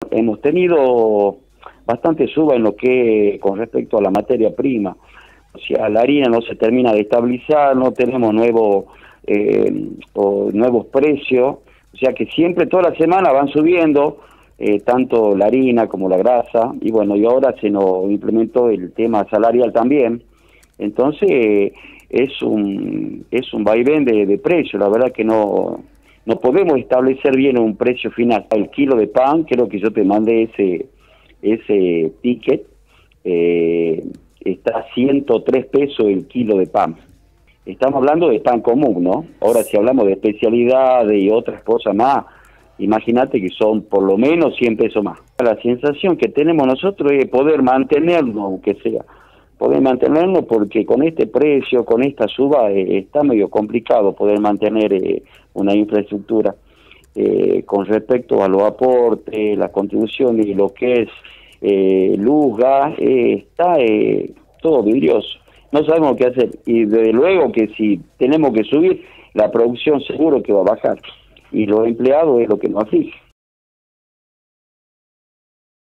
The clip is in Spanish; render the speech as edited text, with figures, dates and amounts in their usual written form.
Hemos tenido bastante suba en lo que con respecto a la materia prima. O sea, la harina no se termina de estabilizar, no tenemos nuevos precios, o sea que siempre, toda la semana van subiendo, tanto la harina como la grasa, y bueno, y ahora se nos implementó el tema salarial también. Entonces es un vaivén de precio, la verdad que no podemos establecer bien un precio final. El kilo de pan, creo que yo te mandé ese ticket, está a 103 pesos el kilo de pan. Estamos hablando de pan común, ¿no? Ahora, si hablamos de especialidades y otras cosas más, imagínate que son por lo menos 100 pesos más. La sensación que tenemos nosotros es poder mantenernos, aunque sea, poder mantenernos, porque con este precio, con esta suba, está medio complicado poder mantener una infraestructura. Con respecto a los aportes, la contribución y lo que es luz, gas, está todo vidrioso. No sabemos qué hacer, y desde luego que si tenemos que subir, la producción seguro que va a bajar, y los empleados es lo que nos aflige.